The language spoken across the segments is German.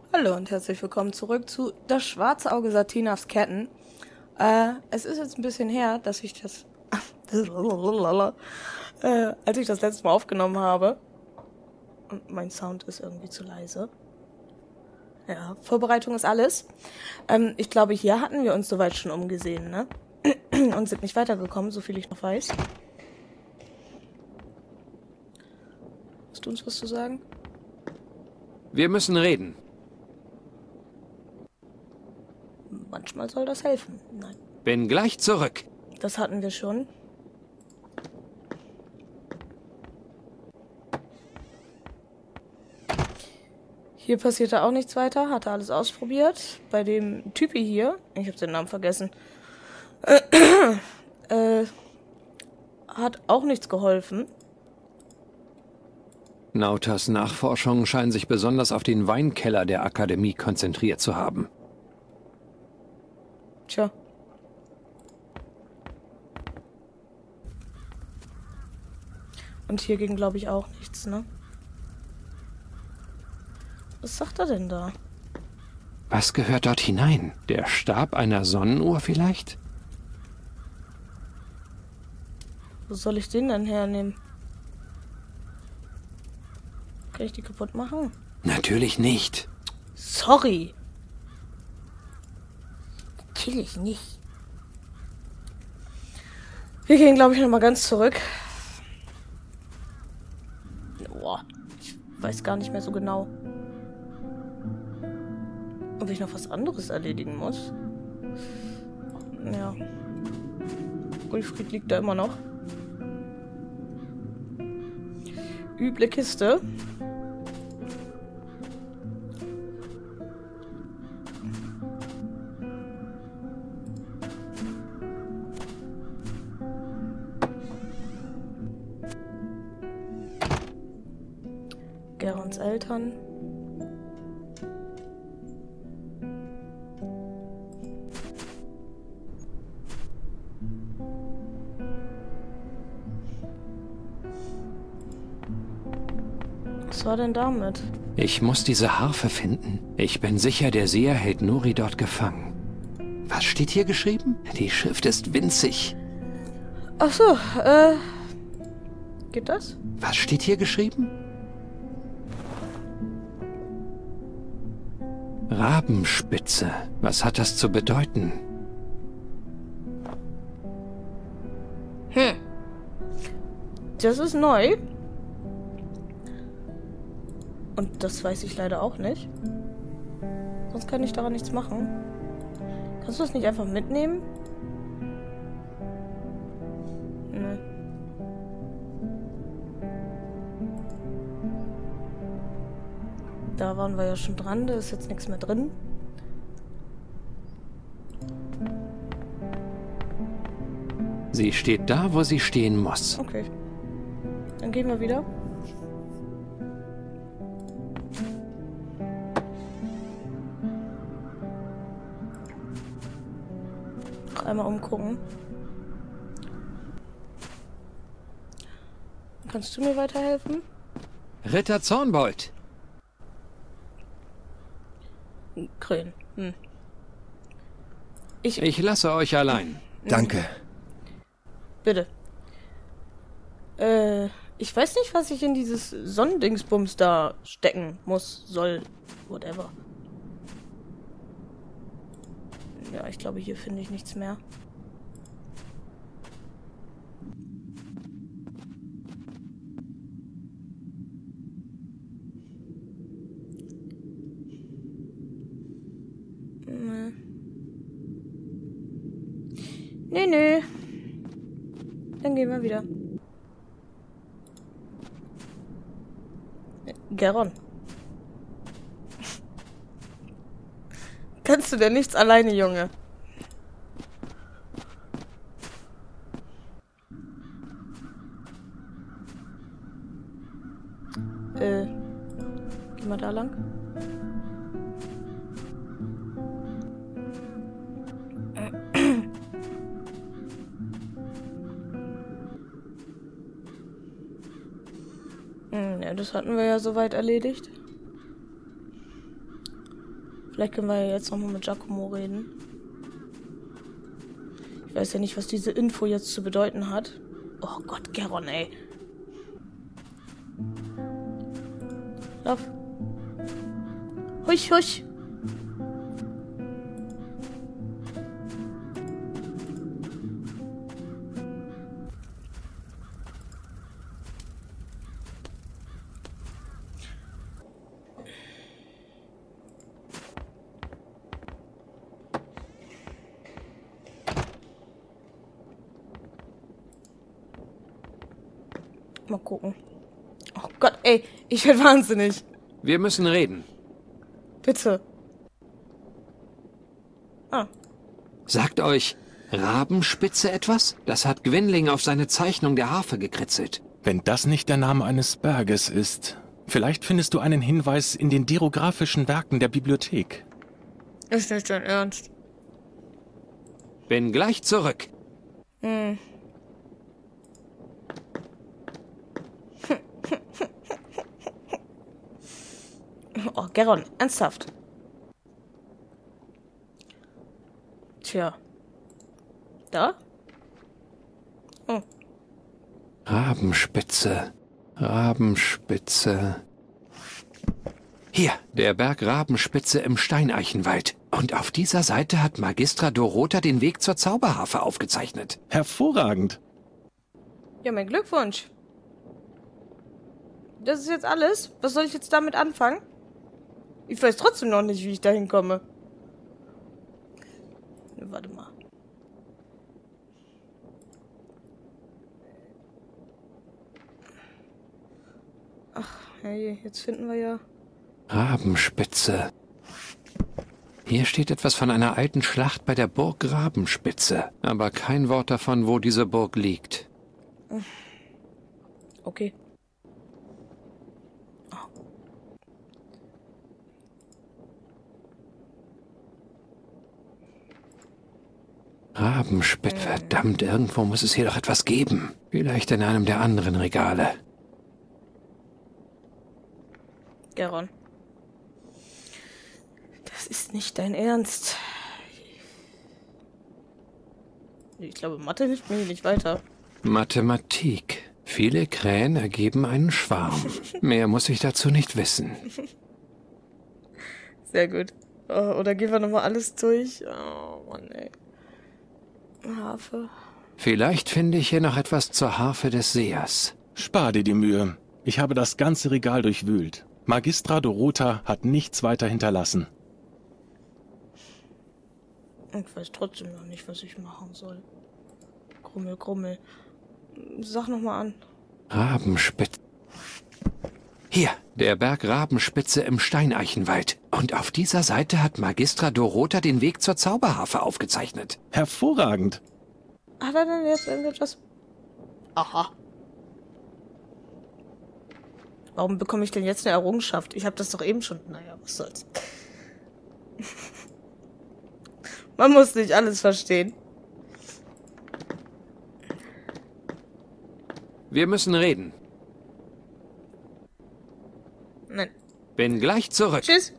Hallo und herzlich willkommen zurück zu Das schwarze Auge Satinavs Ketten. Es ist jetzt ein bisschen her, dass ich das als ich das letzte Mal aufgenommen habe. Und mein Sound ist irgendwie zu leise. Ja, Vorbereitung ist alles. Ich glaube, hier hatten wir uns soweit schon umgesehen, ne? Und sind nicht weitergekommen, so viel ich noch weiß. Hast du uns was zu sagen? Wir müssen reden. Manchmal soll das helfen. Nein. Bin gleich zurück. Das hatten wir schon. Hier passierte auch nichts weiter. Hatte alles ausprobiert. Bei dem Typi hier, ich habe den Namen vergessen, hat auch nichts geholfen. Nautas Nachforschungen scheinen sich besonders auf den Weinkeller der Akademie konzentriert zu haben. Tja. Und hier ging, glaube ich, auch nichts, ne? Was sagt er denn da? Was gehört dort hinein? Der Stab einer Sonnenuhr vielleicht? Wo soll ich den denn hernehmen? Kann ich die kaputt machen? Natürlich nicht. Sorry. Natürlich nicht. Wir gehen, glaube ich, nochmal ganz zurück. Boah, ich weiß gar nicht mehr so genau, ob ich noch was anderes erledigen muss. Ja. Ulfried liegt da immer noch. Üble Kiste. Gerons Eltern. Was war denn damit? Ich muss diese Harfe finden. Ich bin sicher, der Seher hält Nuri dort gefangen. Was steht hier geschrieben? Die Schrift ist winzig. Ach so, geht das? Was steht hier geschrieben? Rabenspitze. Was hat das zu bedeuten? Das ist neu. Und das weiß ich leider auch nicht. Sonst kann ich daran nichts machen. Kannst du das nicht einfach mitnehmen? Nee. Da waren wir ja schon dran, da ist jetzt nichts mehr drin. Sie steht da, wo sie stehen muss. Okay. Dann gehen wir wieder. Noch einmal umgucken. Kannst du mir weiterhelfen? Ritter Zornbold. Krähen. Ich lasse euch allein. Danke. Bitte. Ich weiß nicht, was ich in dieses Sonnendingsbums da stecken muss, soll, whatever. Ja, ich glaube, hier finde ich nichts mehr. Nee. Dann gehen wir wieder. Geron. Kannst du denn nichts alleine, Junge? Geh mal da lang. Ja, das hatten wir ja soweit erledigt. Vielleicht können wir ja jetzt nochmal mit Giacomo reden. Ich weiß ja nicht, was diese Info jetzt zu bedeuten hat. Oh Gott, Geron, ey. Lauf. Husch, husch. Mal gucken. Oh Gott, ey, ich werde wahnsinnig. Wir müssen reden. Bitte. Ah. Sagt euch Rabenspitze etwas? Das hat Gwynling auf seine Zeichnung der Harfe gekritzelt. Wenn das nicht der Name eines Berges ist, vielleicht findest du einen Hinweis in den dirographischen Werken der Bibliothek. Ist nicht dein Ernst. Bin gleich zurück. Oh, Geron, ernsthaft. Tja. Da? Oh. Rabenspitze. Rabenspitze. Hier, der Berg Rabenspitze im Steineichenwald. Und auf dieser Seite hat Magistra Dorota den Weg zur Zauberharfe aufgezeichnet. Hervorragend. Ja, mein Glückwunsch. Das ist jetzt alles? Was soll ich jetzt damit anfangen? Ich weiß trotzdem noch nicht, wie ich da hinkomme. Warte mal. Ach, hey, jetzt finden wir ja... Rabenspitze. Hier steht etwas von einer alten Schlacht bei der Burg Rabenspitze, aber kein Wort davon, wo diese Burg liegt. Okay. Rabenspitze. Verdammt, irgendwo muss es hier doch etwas geben. Vielleicht in einem der anderen Regale. Geron. Das ist nicht dein Ernst. Ich glaube, Mathe hilft mir hier nicht weiter. Mathematik. Viele Krähen ergeben einen Schwarm. Mehr muss ich dazu nicht wissen. Sehr gut. Oh, oder gehen wir nochmal alles durch? Oh, Mann, ey. Harfe. Vielleicht finde ich hier noch etwas zur Harfe des Sehers. Spar dir die Mühe. Ich habe das ganze Regal durchwühlt. Magistra Dorota hat nichts weiter hinterlassen. Ich weiß trotzdem noch nicht, was ich machen soll. Grummel, Grummel. Sag nochmal an. Rabenspitze. Hier, der Berg Rabenspitze im Steineichenwald. Und auf dieser Seite hat Magistra Dorota den Weg zur Zauberharfe aufgezeichnet. Hervorragend. Hat er denn jetzt irgendetwas? Aha. Warum bekomme ich denn jetzt eine Errungenschaft? Ich habe das doch eben schon... Naja, was soll's. Man muss nicht alles verstehen. Wir müssen reden. Nein. Bin gleich zurück. Tschüss.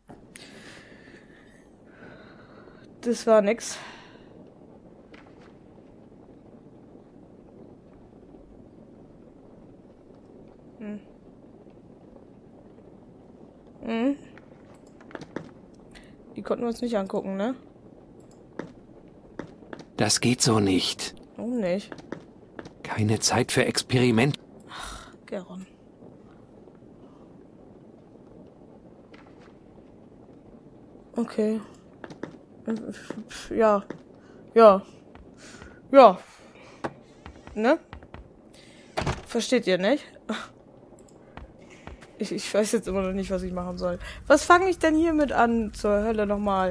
Das war nix. Die konnten wir uns nicht angucken, ne? Das geht so nicht. Warum nicht? Keine Zeit für Experiment. Ach, Geron. Okay. Ja. Ja. Ja. Ne? Versteht ihr nicht? Ich weiß jetzt immer noch nicht, was ich machen soll. Was fange ich denn hiermit an? Zur Hölle nochmal.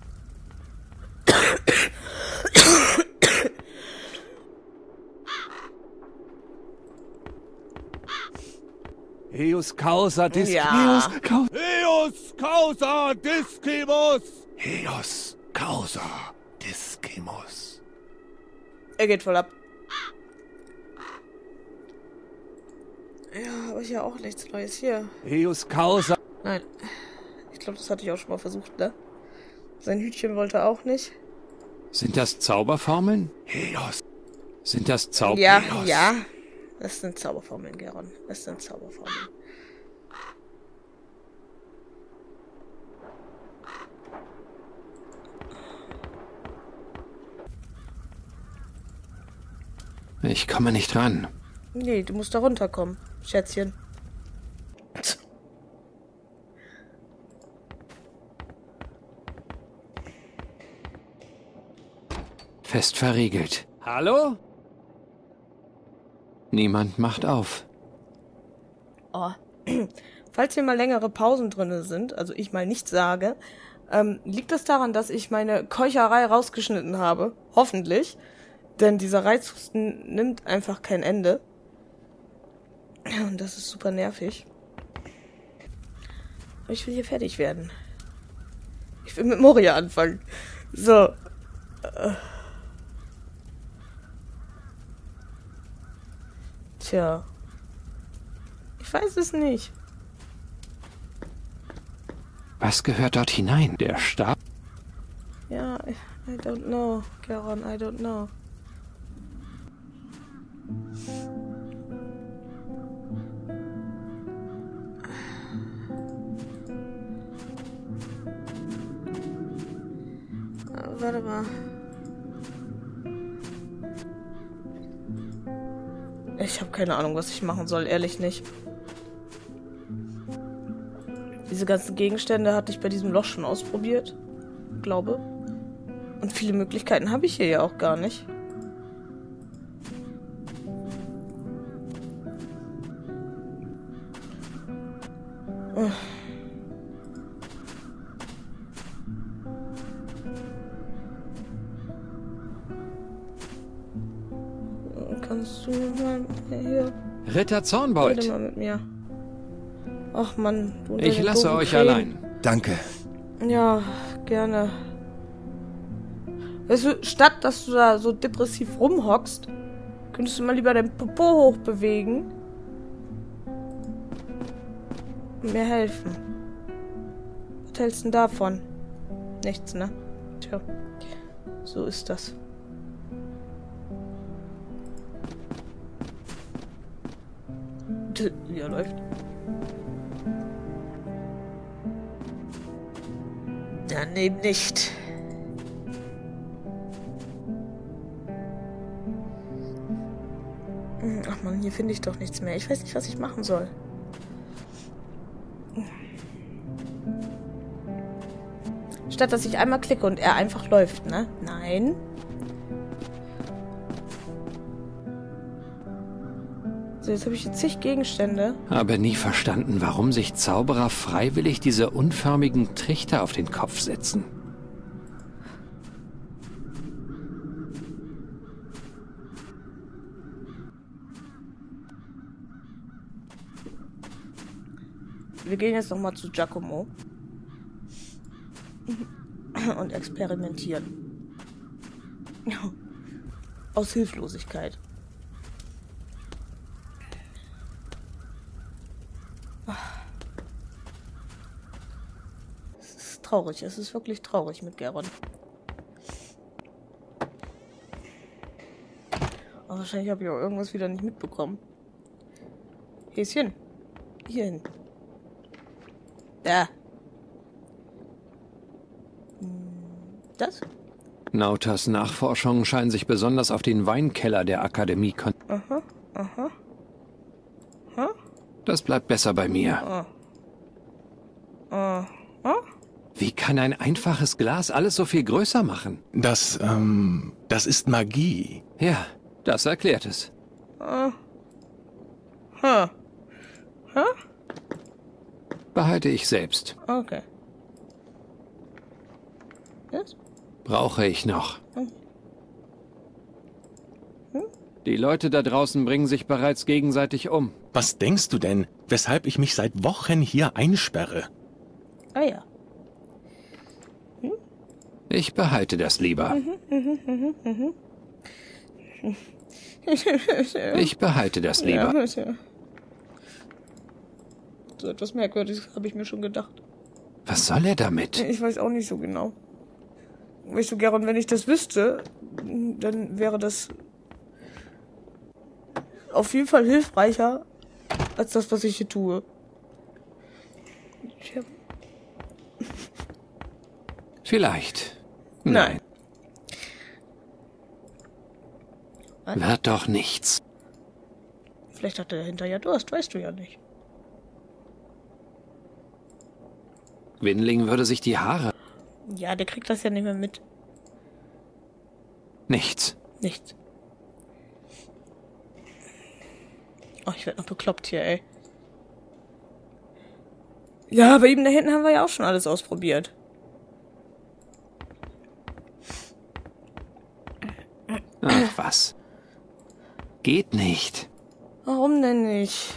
Heus causa discimus. Ja. Heus causa discimus. Heos causa discimus. Er geht voll ab. Ja, aber hier auch nichts Neues. Hier. Heus causa. Nein. glaube, das hatte ich auch schon mal versucht, ne? Sein Hütchen wollte auch nicht. Sind das Zauberformeln? Helios. Sind das Zauber... Ja, ja. Das sind Zauberformeln, Geron. Das sind Zauberformeln. Ich komme nicht ran. Nee, du musst da runterkommen, Schätzchen. Fest verriegelt. Hallo? Niemand macht auf. Oh. Falls hier mal längere Pausen drinne sind, also ich mal nichts sage, liegt es daran, dass ich meine Keucherei rausgeschnitten habe. Hoffentlich. Denn dieser Reizhusten nimmt einfach kein Ende. Und das ist super nervig. Aber ich will hier fertig werden. Ich will mit Moria anfangen. So. Tja. Ich weiß es nicht. Was gehört dort hinein? Der Stab? Ja, I don't know, Geron, I don't know. Warte mal. Ich habe keine Ahnung, was ich machen soll, ehrlich nicht. Diese ganzen Gegenstände hatte ich bei diesem Loch schon ausprobiert, glaube. Und viele Möglichkeiten habe ich hier ja auch gar nicht. Kannst du mal hier... Ritter Zornbold. Rede mal mit mir. Ach Mann, du und Ich deine lasse doofen euch Krähen. allein. Danke. Ja, gerne. Weißt du, statt dass du da so depressiv rumhockst, könntest du mal lieber dein Popo hochbewegen und mir helfen. Was hältst du denn davon? Nichts, ne? Tja, so ist das. Ja, läuft. Dann eben nicht. Ach man, hier finde ich doch nichts mehr. Ich weiß nicht, was ich machen soll. Statt dass ich einmal klicke und er einfach läuft, ne? Nein. So, jetzt habe ich hier zig Gegenstände. Habe nie verstanden, warum sich Zauberer freiwillig diese unförmigen Trichter auf den Kopf setzen. Wir gehen jetzt nochmal zu Giacomo. Und experimentieren. Aus Hilflosigkeit. Es ist traurig, es ist wirklich traurig mit Geron. Aber wahrscheinlich habe ich auch irgendwas wieder nicht mitbekommen. Häschen. Hierhin. Da. Das? Nautas Nachforschungen scheinen sich besonders auf den Weinkeller der Akademie Aha, aha. Das bleibt besser bei mir. Wie kann ein einfaches Glas alles so viel größer machen? Das ist Magie. Ja, das erklärt es. Behalte ich selbst. Okay. Yes? Brauche ich noch. Die Leute da draußen bringen sich bereits gegenseitig um. Was denkst du denn, weshalb ich mich seit Wochen hier einsperre? Ah ja. Ich behalte das lieber. Ich behalte das lieber. Ja. So etwas Merkwürdiges habe ich mir schon gedacht. Was soll er damit? Ich weiß auch nicht so genau. Ich so gern, wenn ich das wüsste, dann wäre das auf jeden Fall hilfreicher als das, was ich hier tue. Vielleicht. Nein. Wird doch nichts. Vielleicht hat er dahinter ja Durst, weißt du ja nicht. Winling würde sich die Haare... Ja, der kriegt das ja nicht mehr mit. Nichts. Nichts. Oh, ich werde noch bekloppt hier, ey. Ja, bei ihm da hinten haben wir ja auch schon alles ausprobiert. Ach, was? Geht nicht. Warum denn nicht?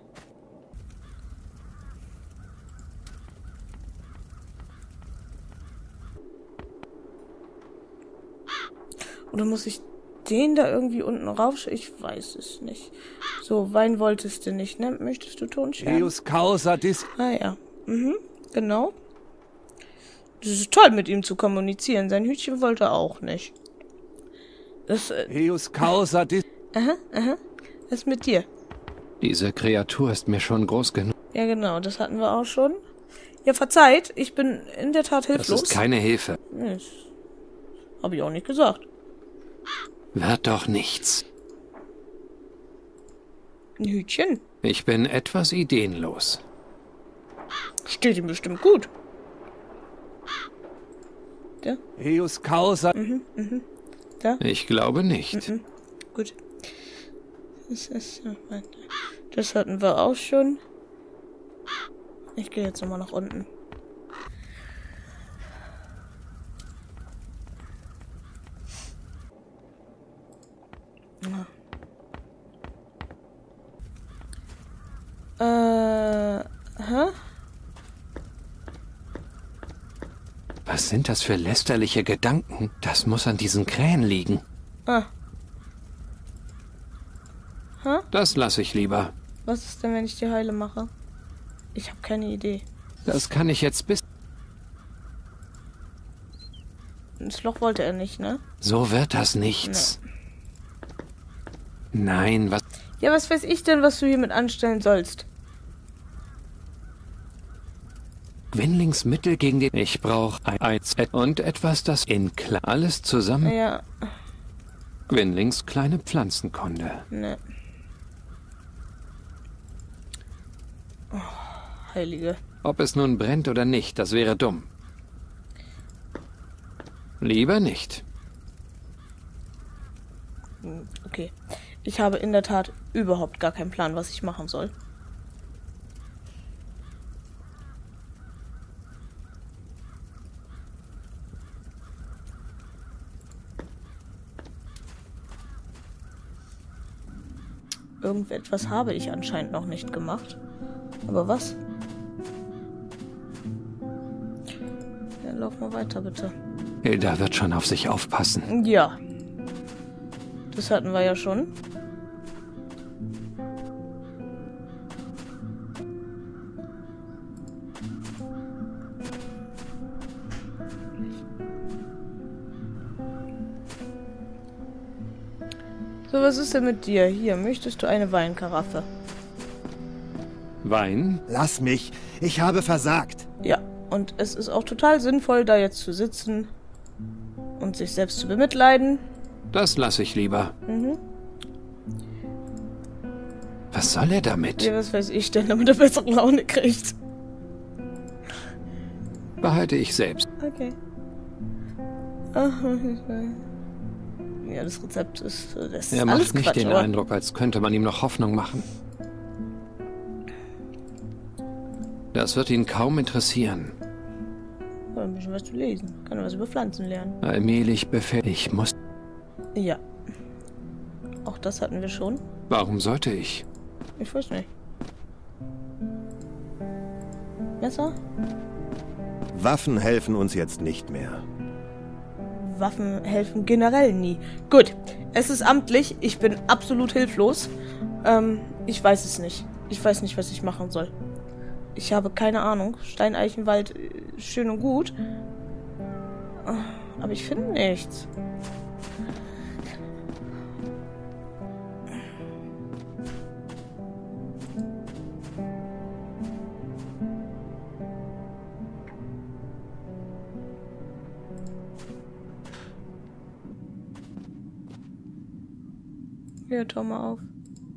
Oder muss ich den da irgendwie unten rauf? Ich weiß es nicht. So, Wein wolltest du nicht, ne? Möchtest du Tonscheren? Eius causa dis... Ah ja. Genau. Das ist toll, mit ihm zu kommunizieren. Sein Hütchen wollte auch nicht. Das, Eius causa dis... was ist mit dir? Diese Kreatur ist mir schon groß genug. Ja, genau, das hatten wir auch schon. Ja, verzeiht, ich bin in der Tat Das hilflos. ist keine Hilfe. Das habe ich auch nicht gesagt. Wird doch nichts. Ein Hütchen. Ich bin etwas ideenlos. Steht ihm bestimmt gut. Da, Eius causa... da. Ich glaube nicht. Gut. Das hatten wir auch schon. Ich gehe jetzt nochmal nach unten. Hä? Was sind das für lästerliche Gedanken? Das muss an diesen Krähen liegen. Ah. Hä? Das lasse ich lieber. Was ist denn, wenn ich die Heile mache? Ich habe keine Idee. Das kann ich jetzt bis... Das Loch wollte er nicht, ne? So wird das nichts. Nein, was... Ja, was weiß ich denn, was du hiermit anstellen sollst? Gwynlings Mittel gegen den... Ich brauche eins und etwas, das in alles zusammen... Ja, Gwynlings kleine Pflanzenkunde. ne. Oh, Heilige. Ob es nun brennt oder nicht, das wäre dumm. Lieber nicht. Okay. Ich habe in der Tat überhaupt gar keinen Plan, was ich machen soll. Irgendetwas habe ich anscheinend noch nicht gemacht. Aber was? Ja, lauf mal weiter, bitte. Hilda wird schon auf sich aufpassen. Ja. Das hatten wir ja schon. So, was ist denn mit dir? Hier, möchtest du eine Weinkaraffe? Wein? Lass mich. Ich habe versagt. Ja, und es ist auch total sinnvoll, da jetzt zu sitzen und sich selbst zu bemitleiden. Das lasse ich lieber. Was soll er damit? Ja, was weiß ich denn, damit er bessere Laune kriegt. Behalte ich selbst. Okay. Ja, das Rezept ist... Das ist Er alles macht nicht Quatsch, den aber Eindruck, als könnte man ihm noch Hoffnung machen. Das wird ihn kaum interessieren. ein bisschen was zu lesen. Kann was über Pflanzen lernen. Allmählich befällt... Ich muss... Ja. Auch das hatten wir schon. Warum sollte ich? Ich weiß nicht. Messer? Waffen helfen uns jetzt nicht mehr. Waffen helfen generell nie. Gut, es ist amtlich. Ich bin absolut hilflos. Ich weiß es nicht. Ich weiß nicht, was ich machen soll. Ich habe keine Ahnung. Steineichenwald schön und gut. Aber ich finde nichts. Hier, tau mal auf.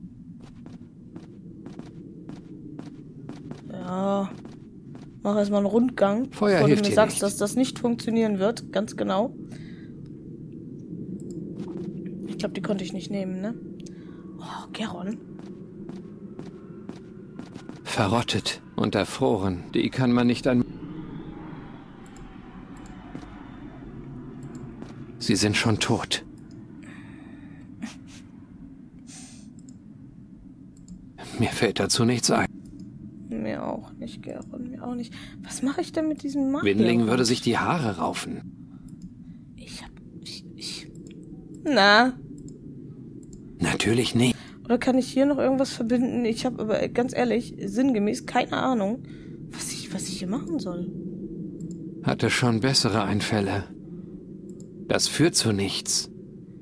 Ja. Mach erstmal einen Rundgang, Feuer bevor du hilft mir hier sagst, nicht. dass das nicht funktionieren wird. Ganz genau. Ich glaube, die konnte ich nicht nehmen, ne? Oh, Geron. Verrottet und erfroren. Die kann man nicht an... Sie sind schon tot. Mir fällt dazu nichts ein. Mir auch nicht, Geron. Mir auch nicht. Was mache ich denn mit diesem Magier? Windling würde sich die Haare raufen. Na? Natürlich nicht. Oder kann ich hier noch irgendwas verbinden? Ich habe aber ganz ehrlich, sinngemäß keine Ahnung, was ich hier machen soll. Hatte schon bessere Einfälle. Das führt zu nichts.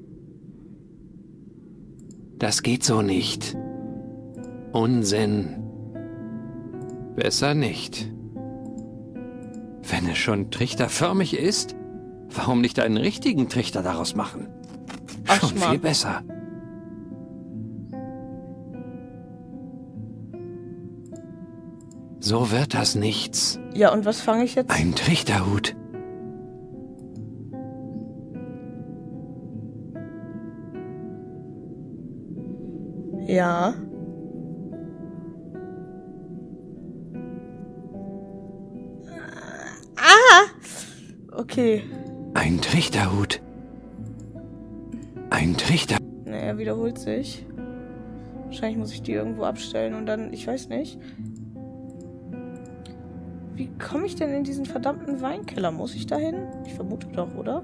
Das geht so nicht. Unsinn. Besser nicht. Wenn es schon trichterförmig ist, warum nicht einen richtigen Trichter daraus machen? Ach, Schon Mann. viel besser. So wird das nichts. Ja, und was fange ich jetzt? Ein Trichterhut. Ja. Okay. Ein Trichterhut. Ein Trichter. Naja, wiederholt sich. Wahrscheinlich muss ich die irgendwo abstellen und dann, ich weiß nicht. Wie komme ich denn in diesen verdammten Weinkeller? Muss ich da hin? Ich vermute doch, oder?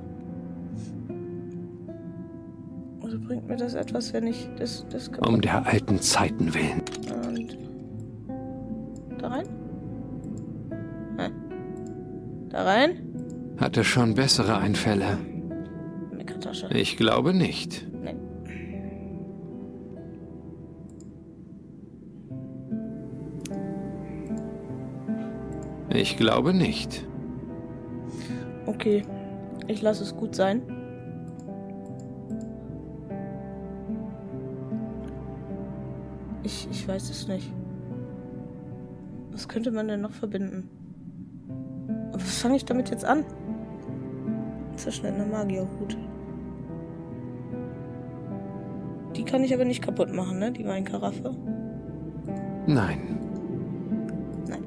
Also bringt mir das etwas, wenn ich das kaputt Um der alten Zeiten willen. Und da rein? Da rein? Hatte schon bessere Einfälle. Meckertasche. Ich glaube nicht. Nee. Ich glaube nicht. Okay. Ich lasse es gut sein. Ich weiß es nicht. Was könnte man denn noch verbinden? Und was fange ich damit jetzt an? Zerschnittener Magierhut. Die kann ich aber nicht kaputt machen, ne? Die Weinkaraffe. Nein. Nein.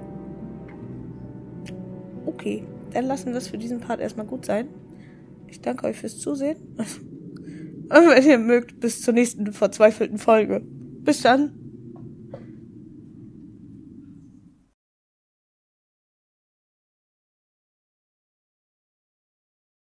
Okay, dann lassen wir es für diesen Part erstmal gut sein. Ich danke euch fürs Zusehen. Und wenn ihr mögt, bis zur nächsten verzweifelten Folge. Bis dann.